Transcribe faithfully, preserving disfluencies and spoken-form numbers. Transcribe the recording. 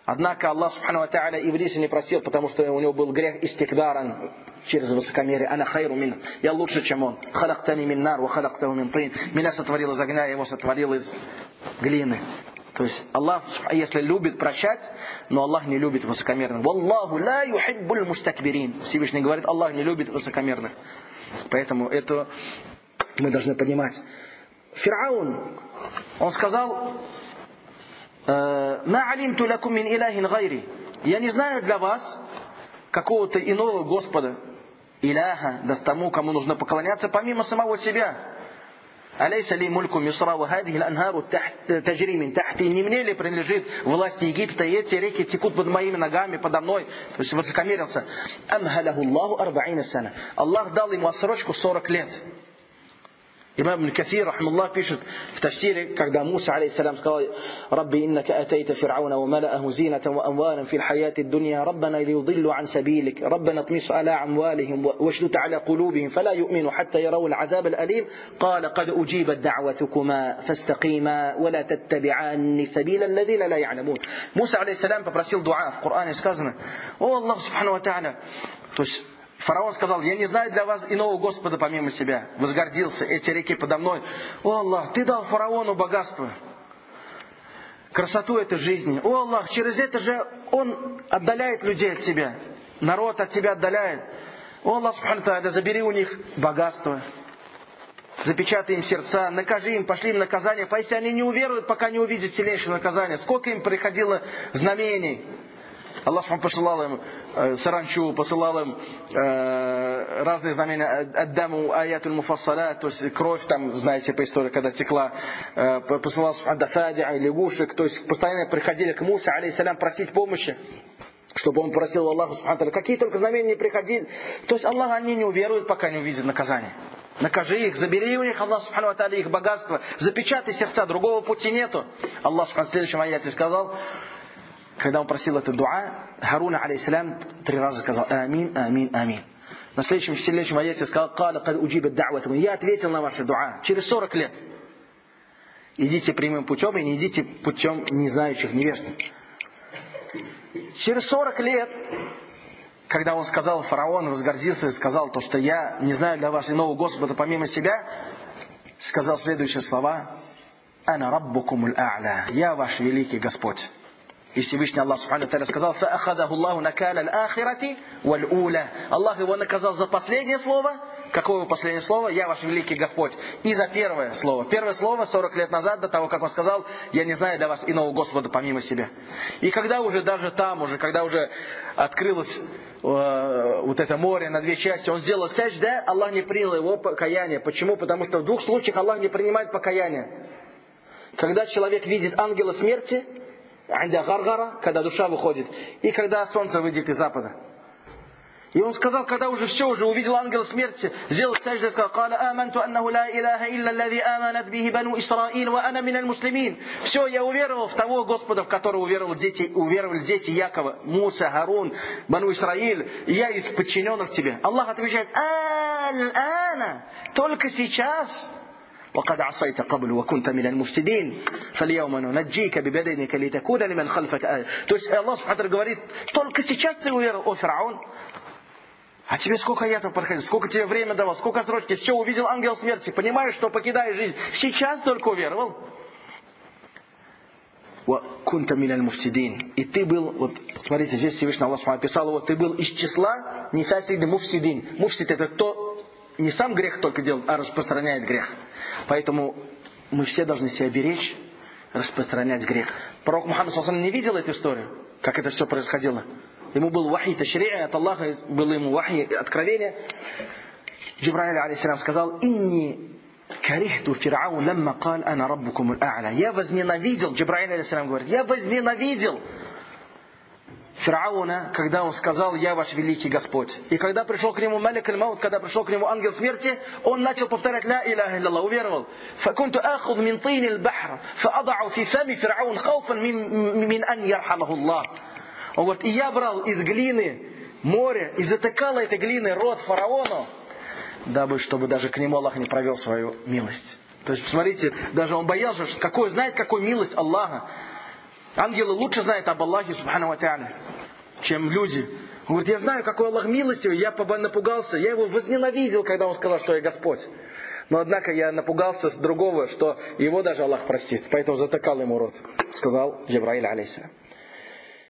Однако Аллах субхану ва тааля Иблиса не простил, потому что у него был грех истикбаран, через высокомерие. Ана хайру мин. Я лучше, чем он. Халактани мин нар, ва халактаху мин тин. Меня сотворил из огня, его сотворил из глины. То есть Аллах, если любит прощать, но Аллах не любит высокомерных. Валлаху ла юхиббуль мустакбирин. Всевышний говорит, Аллах не любит высокомерных. Поэтому это мы должны понимать. Фир'аун, он сказал: «Ма алимту лакум мин илахин гайри». Я не знаю для вас какого-то иного Господа, иляха, да тому, кому нужно поклоняться, помимо самого себя. «Алейса ли мульку мисра ва хадихи анхару таджри мин тахти». Не мне ли принадлежит власть Египта, и эти реки текут под моими ногами, подо мной? То есть высокомерился. «Амхалаху Аллаху арба'ина сана». Аллах дал ему отсрочку сорок лет. Имам Ибн Кафир, рахмаллах, пишет в тафсире, когда Муса, алейхиссалям, сказал: «Рабби иннака атайта фир'ауна ва малааху зинатан ва амвалан фил хаяти дунья, раббана лиюдиллу ан сабилик, раббана тмис аля амвалихим вашлут аля кулубихим, фала ю'мину хатта ярау ал'азаб ал'алим, кала кад уджибат дa'ватукума, фастакима, ва ла таттаби'анни сабила аллазина ла я'ламун». Муса, алейхиссалям, попросил дуа, в Коране сказано: «О Аллах, субхану ва тааля». То есть фараон сказал: «Я не знаю для вас иного Господа помимо себя». Возгордился: «Эти реки подо мной». О Аллах, Ты дал фараону богатство, красоту этой жизни. О Аллах, через это же он отдаляет людей от Тебя. Народ от Тебя отдаляет. О Аллах, субхану тааля, забери у них богатство. Запечатай им сердца, накажи им, пошли им наказание. Если они не уверуют, пока не увидят сильнейшее наказание. Сколько им приходило знамений. Аллах посылал им э, саранчу, посылал им э, разные знамения, аддаму аятуль муфассалят, то есть кровь там, знаете по истории, когда текла, э, посылал аддафадиа, лягушек, то есть постоянно приходили к Мусе, алейхиссалям, просить помощи, чтобы он просил Аллаха субхану ва тааля. Какие только знамения не приходили. То есть Аллах, они не уверуют, пока не увидят наказание. Накажи их, забери у них, Аллах субхану ва тааля, их богатство, запечатай сердца, другого пути нету. Аллах субхану в следующем аяте сказал, когда он просил это дуа, Харуна, алейхиссалям, три раза сказал: «Амин, амин, амин». На следующем, в следующем аяте сказал: «Кала кад уджибат да'ватукум». Я ответил на ваши дуа через сорок лет. Идите прямым путем и не идите путем незнающих невест. Через сорок лет, когда он сказал, фараон возгордился и сказал то, что я не знаю для вас иного Господа помимо себя, сказал следующие слова: «Ана раббукумуль а'ля». Я ваш великий Господь. И Всевышний Аллах субхану тааля сказал: «Фаахадаху Аллаху накаля аль-ахирати валь-уля». Аллах его наказал за последнее слово. Какое последнее слово? «Я ваш великий Господь». И за первое слово. Первое слово сорок лет назад, до того, как он сказал: «Я не знаю для вас иного Господа помимо себя». И когда уже даже там, уже, когда уже открылось э, вот это море на две части, он сделал сажда, Аллах не принял его покаяние. Почему? Потому что в двух случаях Аллах не принимает покаяние. Когда человек видит ангела смерти, когда душа выходит, и когда солнце выйдет из запада. И он сказал, когда уже все, уже увидел ангела смерти, сделал сажда и сказал: «Кала аманту аннаху ла илаха илля аллади аманат бихи бану Исраиль ва ана миналь муслимин». Все, я уверовал в того Господа, в которого уверовали дети, уверовали дети Якова, Муса, Харун, бану Исраиль, и я из подчиненных тебе. Аллах отвечает: «Аль-ана», только сейчас. وقد عصيت قبل وكنت من المفسدين فاليوم ننجيك ببدنك لتكون لمن خلفك آية. То есть Аллах субхану ва тааля говорит: только сейчас ты уверовал, о фараон. А тебе сколько аятов проходит, сколько тебе время давал, сколько срочки, все, увидел ангел смерти, понимаешь, что покидаешь жизнь. Сейчас только уверовал. وكنت من المفسدين. И ты был, вот смотрите, здесь Всевышний Аллах субхану ва тааля писал его: ты был из числа нефасиды муфсидин. Муфсид — это кто не сам грех только делает, а распространяет грех. Поэтому мы все должны себя беречь, распространять грех. Пророк Мухаммад саллаллаху алейхи ва саллям не видел эту историю, как это все происходило. Ему был вахи ташри'а от Аллаха, было ему вахи откровение. Джибраиль алейхиссалям сказал: «Инни карихту фир'аун ламма кал ана раббукумуль а'ля». Я возненавидел, Джибраиль алейхиссалям говорит, я возненавидел Фир'ауна, когда он сказал: «Я ваш великий Господь». И когда пришел к нему Малик аль-Маут, когда пришел к нему ангел смерти, он начал повторять: «Ла иляха илля Аллах», уверовал. «Факунту ахуд мин тин аль-бахр, фаадау фи фами фир'аун хауфан мин ан ярхамаху Аллах». Он говорит: и я брал из глины море и затыкал этой глиной рот фараону, дабы, чтобы даже к нему Аллах не провел свою милость. То есть, посмотрите, даже он боялся, что какой, знает, какой милость Аллаха. Ангелы лучше знают об Аллахе, субхану ва тааля, чем люди. Он говорит, я знаю, какой Аллах милостивый, я напугался, я его возненавидел, когда он сказал, что я Господь. Но однако я напугался с другого, что его даже Аллах простит. Поэтому затыкал ему рот, сказал Джибраиль алейхиссалям.